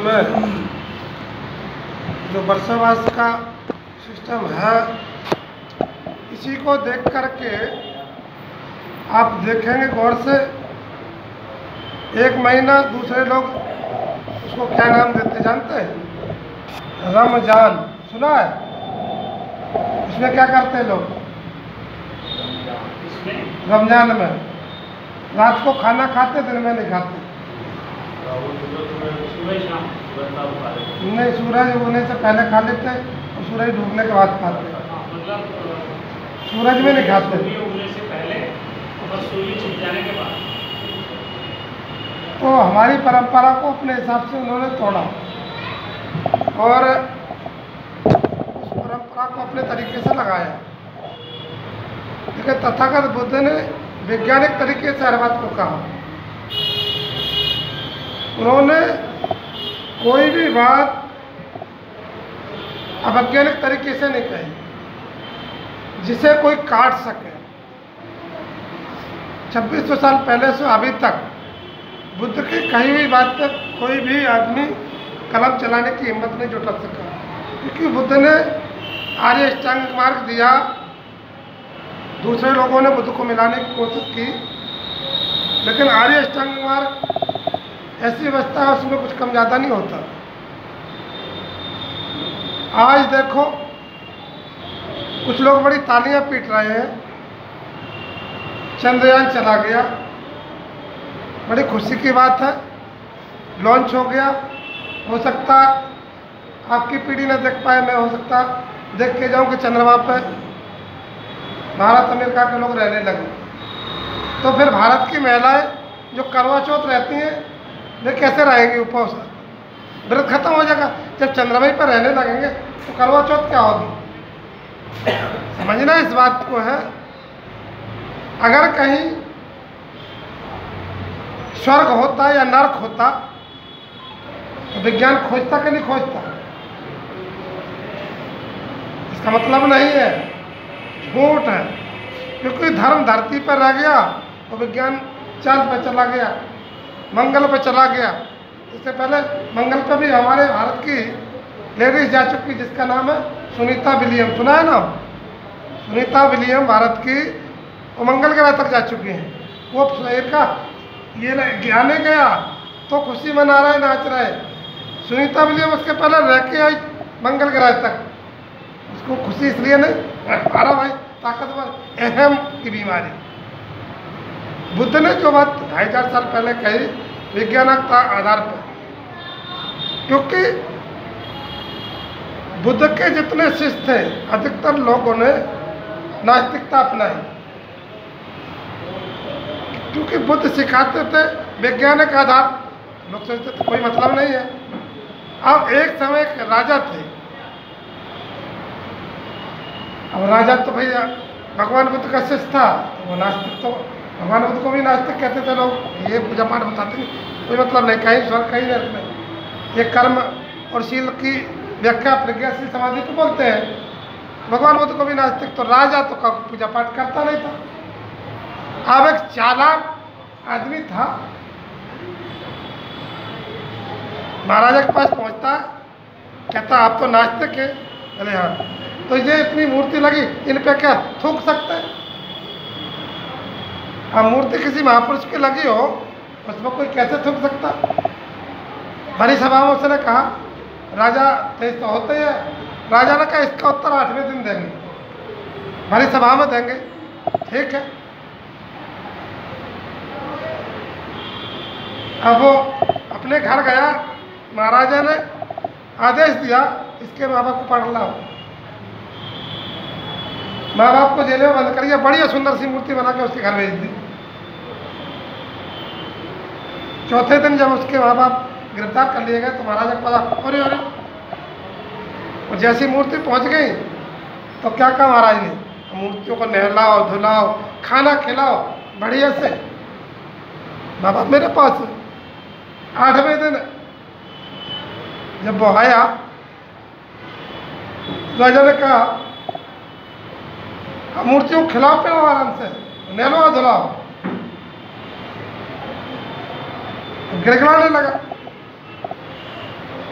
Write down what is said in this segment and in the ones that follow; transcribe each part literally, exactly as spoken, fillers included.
में जो वर्षावास का सिस्टम है, इसी को देख करके आप देखेंगे गौर से, एक महीना दूसरे लोग उसको क्या नाम देते जानते हैं? रमजान। सुना है? इसमें क्या करते हैं लोग? रमजान में रात को खाना खाते, दिन में नहीं खाते। नहीं, सूरज उगने से पहले खा लेते और सूरज डूबने के बाद खाते। सूरज में नहीं खाते। तो हमारी परंपरा को अपने हिसाब से उन्होंने तोड़ा और उस परंपरा को अपने तरीके से लगाया। लेकिन तथागत बुद्ध ने वैज्ञानिक तरीके से हर बात को कहा। उन्होंने कोई भी बात अवैज्ञानिक तरीके से नहीं कही जिसे कोई काट सके। छब्बीस सौ साल पहले से अभी तक बुद्ध की कही हुई बात पर कोई भी आदमी कलम चलाने की हिम्मत नहीं जुटा सका, क्योंकि बुद्ध ने आर्य अष्टांग मार्ग दिया। दूसरे लोगों ने बुद्ध को मिलाने की कोशिश की, लेकिन आर्य अष्टांग मार्ग ऐसी व्यवस्था है, उसमें कुछ कम ज़्यादा नहीं होता। आज देखो कुछ लोग बड़ी तालियां पीट रहे हैं, चंद्रयान चला गया, बड़ी खुशी की बात है, लॉन्च हो गया। हो सकता आपकी पीढ़ी न देख पाए, मैं हो सकता देख के जाऊं कि चंद्रमा पर भारत अमेरिका के लोग रहने लगे। तो फिर भारत की महिलाएं जो करवा चौथ रहती हैं, वे कैसे रहेंगी? उपवास व्रत खत्म हो जाएगा। जब चंद्रमा पर रहने लगेंगे तो करवा चौथ क्या होगी? समझना इस बात को है। अगर कहीं स्वर्ग होता या नरक होता तो विज्ञान खोजता कि नहीं खोजता? इसका मतलब नहीं है, झूठ है। क्योंकि धर्म धरती पर रह गया तो विज्ञान चांद पर चला गया, मंगल पर चला गया। इससे पहले मंगल पर भी हमारे भारत की लेडीज जा चुकी, जिसका नाम है सुनीता विलियम। सुना है ना? सुनीता विलियम भारत की, वो मंगल ग्रह तक जा चुकी हैं। वो शरीर का ये ज्ञाने गया तो खुशी मना रहे, नाच रहे। सुनीता विलियम उसके पहले रह के आई मंगल ग्रह तक। उसको खुशी इसलिए नहीं, अरे भाई ताकतवर अहम की बीमारी। बुद्ध ने जो बात ढाई हजार साल पहले कही वैज्ञानिक आधार पर, क्योंकि बुद्ध के जितने शिष्य थे अधिकतर लोगों ने नास्तिकता अपनाई, क्योंकि बुद्ध सिखाते थे वैज्ञानिक आधार। लोग सोचते थे कोई मतलब नहीं है। अब एक समय एक राजा थे, अब राजा तो भैया भगवान बुद्ध का शिष्य था, तो वो नास्तिक, तो भगवान बुद्ध को भी नास्तिक कहते थे लोग। ये पूजा पाठ बताते नहीं, कोई मतलब नहीं, कहीं स्वर्ग कहीं नरक नहीं। ये कर्म और शील की व्याख्या प्रज्ञाशील समाधि को बोलते हैं। भगवान बुद्ध को भी नास्तिक, तो राजा तो पूजा पाठ करता नहीं था। अब एक चालाक आदमी था, महाराजा के पास पहुंचता, कहता आप तो नास्तिक है। अरे हाँ, तो ये इतनी मूर्ति लगी, इन पे क्या थूक सकते हैं? अब मूर्ति किसी महापुरुष की लगी हो, उसमें कोई कैसे थूक सकता? भरी सभा में उसने कहा, राजा तेज तो होते हैं। राजा ने कहा इसका उत्तर आठवें दिन देंगे, भरी सभा में देंगे। ठीक है। अब वो अपने घर गया, महाराजा ने आदेश दिया इसके माँ बाप को पढ़ लाओ। माँ बाप को जेल में बंद करिए, बढ़िया सुंदर सी मूर्ति बना के उसके घर भेज दी। चौथे दिन जब उसके माँ बाप गिरफ्तार कर लिए गए तो महाराजा को पता, अरे अरे और जैसी मूर्ति पहुंच गई तो क्या कहा महाराज ने, मूर्तियों को नहलाओ धुलाओ, खाना खिलाओ बढ़िया से। माँ बाप मेरे पास। आठवें दिन जब वो आया, राजा ने कहा मूर्तियों को खिलाओ पिलाओ आराम से, नहलाओ धुलाओ। गिड़गिड़ाने लगा।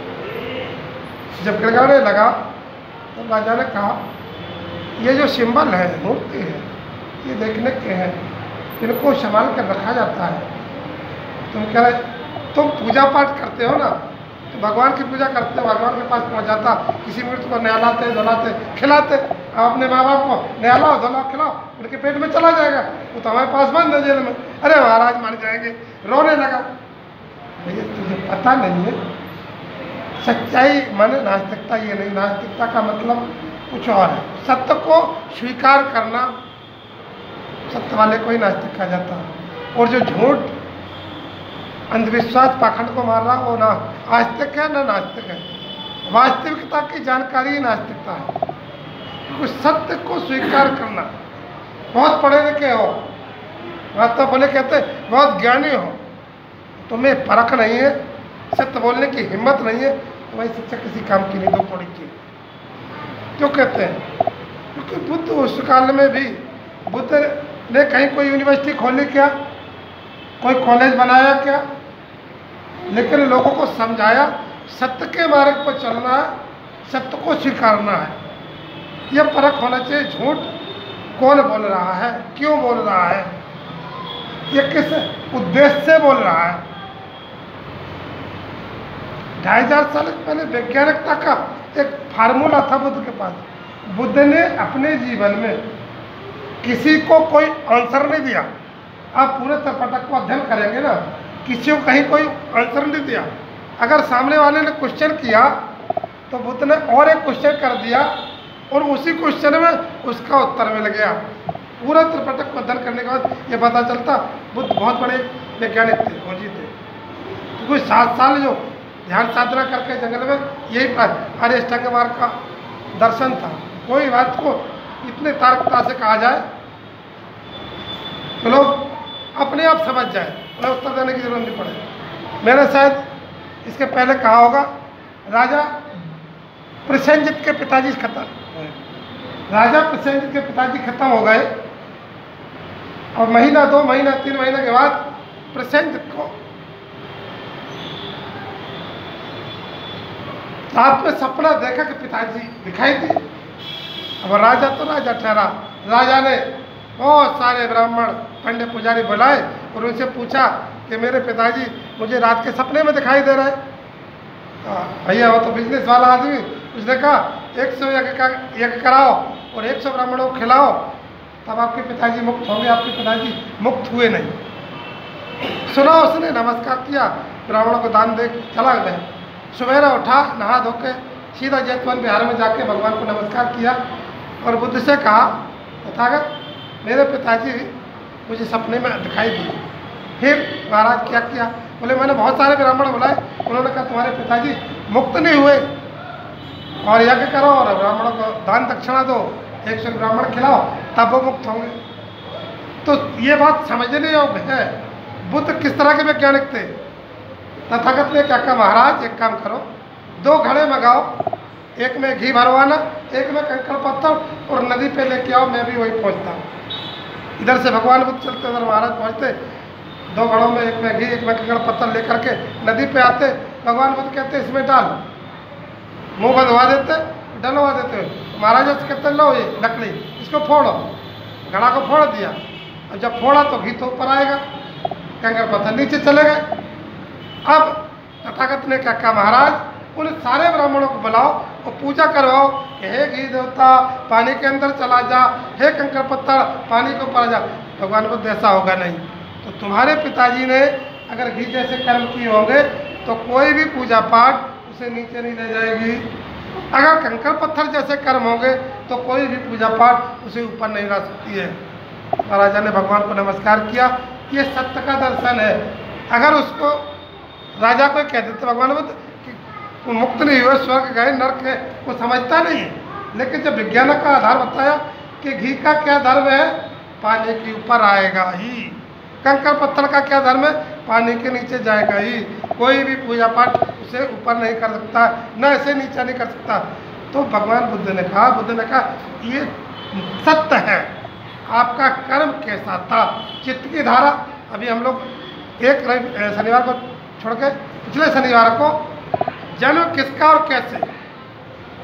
जब गिड़गिड़ाने लगा तो राजा ने कहा ये जो सिंबल है, मूर्ति है, ये देखने के हैं, इनको संभाल कर रखा जाता है। तुम कह रहे तुम पूजा पाठ करते हो ना, तो भगवान की पूजा करते हो, भगवान के पास पहुंच जाता, किसी मूर्ति को नहलाते धुलाते खिलाते, आप अपने माँ बाप को नहलाओ धुलाओ खिलाओ, उनके पेट में चला जाएगा, वो तो हमारे पास बंद है जेल में। अरे महाराज मर जाएंगे, रोने लगा। भैया तुझे पता नहीं है, सच्चाई माने नास्तिकता ये नहीं, नास्तिकता का मतलब कुछ और है। सत्य को स्वीकार करना, सत्य वाले को ही नास्तिक कहा जाता है। और जो झूठ अंधविश्वास पाखंड को मार रहा वो ना आस्तिक है ना नास्तिक है। वास्तविकता की जानकारी ही नास्तिकता है, क्योंकि सत्य को स्वीकार करना। बहुत पढ़े लिखे हो, वास्तव बोले कहते बहुत ज्ञानी हो, तुम्हें परख नहीं है, सत्य बोलने की हिम्मत नहीं है, तो भाई शिक्षा किसी काम की नहीं, दो पढ़ी की। क्यों कहते हैं? क्योंकि बुद्ध उस काल में भी, बुद्ध ने कहीं कोई यूनिवर्सिटी खोली क्या, कोई कॉलेज बनाया क्या, लेकिन लोगों को समझाया सत्य के मार्ग पर चलना है, सत्य को स्वीकारना है। यह परख होना चाहिए, झूठ कौन बोल रहा है, क्यों बोल रहा है, ये किस उद्देश्य से बोल रहा है। ढाई हजार साल पहले वैज्ञानिकता का एक फार्मूला था बुद्ध के पास। बुद्ध ने अपने जीवन में किसी को कोई आंसर नहीं दिया। आप पूरे त्रिपिटक को अध्ययन करेंगे ना, किसी को कहीं कोई आंसर नहीं दिया। अगर सामने वाले ने क्वेश्चन किया तो बुद्ध ने और एक क्वेश्चन कर दिया और उसी क्वेश्चन में उसका उत्तर मिल गया। पूरा त्रिपिटक को अध्ययन करने के बाद ये पता चलता बुद्ध बहुत बड़े वैज्ञानिक थे, खोजी थे। तो कोई सात साल जो ध्यान साधना करके जंगल में यही अष्टांग मार्ग का दर्शन था। कोई बात को इतने तार्किकता से कहा जाए तो लोग अपने आप समझ जाए, उन्हें उत्तर देने की जरूरत नहीं पड़े। मैंने शायद इसके पहले कहा होगा, राजा प्रसेनजित के पिताजी खत्म राजा प्रसेनजित के पिताजी खत्म हो गए और महीना दो महीना तीन महीने के बाद प्रसेनजित को रात में सपना देखा कि पिताजी दिखाई दिए। अब राजा तो राजा ठहरा। राजा ने बहुत सारे ब्राह्मण पंडित पुजारी बुलाए और उनसे पूछा कि मेरे पिताजी मुझे रात के सपने में दिखाई दे रहे हैं। भैया वो तो बिजनेस वाला आदमी, उसने कहा एक सौ यज्ञ का यज्ञ कराओ और एक सौ ब्राह्मणों को खिलाओ, तब आपके पिताजी मुक्त होंगे। आपके पिताजी मुक्त हुए नहीं। सुना उसने, नमस्कार किया, ब्राह्मणों को दान दे चला गया। सवेरा उठा, नहा धो के सीधा जैतवन बिहार में जाके भगवान को नमस्कार किया और बुद्ध से कहा, तथागत मेरे पिताजी मुझे सपने में दिखाई दिए। फिर महाराज क्या किया? बोले मैंने बहुत सारे ब्राह्मण बुलाए, उन्होंने कहा तुम्हारे पिताजी मुक्त नहीं हुए और यज्ञ करो और ब्राह्मणों को दान दक्षिणा दो, एक सौ ब्राह्मण खिलाओ, तब वो मुक्त होंगे। तो ये बात समझने योग्य है बुद्ध किस तरह के वैज्ञानिक थे। तथागत ने क्या कहा, महाराज एक काम करो, दो घड़े मंगाओ, एक में घी भरवाना, एक में कंकड़ पत्थर और नदी पे लेके आओ, मैं भी वही पहुंचता हूँ। इधर से भगवान बुद्ध चलते, उधर महाराज पहुंचते, दो घड़ों में एक में घी एक में कंकड़ पत्थर लेकर के नदी पे आते। भगवान बुद्ध कहते इसमें डाल, मुंह बंधवा देते, डलवा देते। महाराज से कहते लो ये लकड़ी, इसको फोड़ो। घड़ा को फोड़ दिया, और जब फोड़ा तो घी तो ऊपर आएगा, कंकड़ पत्थर नीचे चले गए। अब तथागत ने क्या कहा, महाराज उन सारे ब्राह्मणों को बुलाओ और पूजा करवाओ कि हे घी देवता पानी के अंदर चला जा, हे कंकड़ पत्थर पानी के ऊपर जा। भगवान को ऐसा होगा नहीं। तो तुम्हारे पिताजी ने अगर घी जैसे कर्म किए होंगे तो कोई भी पूजा पाठ उसे नीचे नहीं ले जाएगी। अगर कंकड़ पत्थर जैसे कर्म होंगे तो कोई भी पूजा पाठ उसे ऊपर नहीं ला सकती है। महाराजा ने भगवान को नमस्कार किया। ये सत्य का दर्शन है। अगर उसको राजा को कह देते भगवान बुद्ध कि मुक्त नहीं हुए, स्वर्ग गए, नर्क है, वो समझता नहीं है। लेकिन जब विज्ञान का आधार बताया कि घी का क्या धर्म है, पानी के ऊपर आएगा ही। कंकड़ पत्थर का क्या धर्म है, पानी के नीचे जाएगा ही। कोई भी पूजा पाठ उसे ऊपर नहीं कर सकता, न ऐसे नीचे नहीं कर सकता। तो भगवान बुद्ध ने कहा बुद्ध ने कहा ये सत्य है। आपका कर्म कैसा था, चित्त की धारा। अभी हम लोग एक शनिवार को छोड़ के पिछले शनिवार को जन्म किसका और कैसे,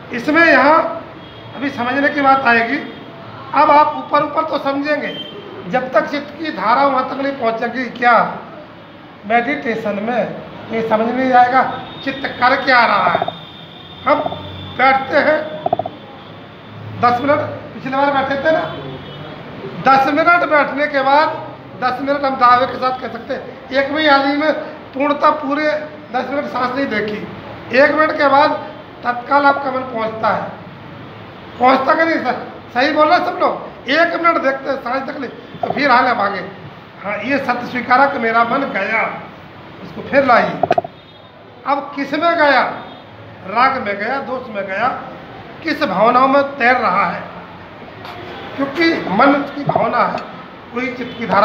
इसमें यहाँ अभी समझने की बात आएगी। अब आप ऊपर ऊपर तो समझेंगे, जब तक चित्त की धारा वहाँ तक नहीं पहुँचेगी क्या मेडिटेशन में ये समझ नहीं आएगा चित्त कर क्या रहा है। हम बैठते हैं दस मिनट, पिछले बार बैठे थे ना, दस मिनट बैठने के बाद दस मिनट हम दावे के साथ कह सकते हैं एक भी आदमी में पूर्णतः पूरे दस मिनट सांस नहीं देखी। एक मिनट के बाद तत्काल आपका मन पहुंचता है, पहुंचता कि नहीं सर? सही बोल रहे सब लोग। एक मिनट देखते हैं सांस तक नहीं तो फिर हाल हम आगे। हाँ, ये सत्य स्वीकारा कि मेरा मन गया, उसको फिर लाइए। अब किस में गया? राग में गया, दोष में गया, किस भावनाओं में तैर रहा है? क्योंकि मन की भावना है, कोई चित्त की धारा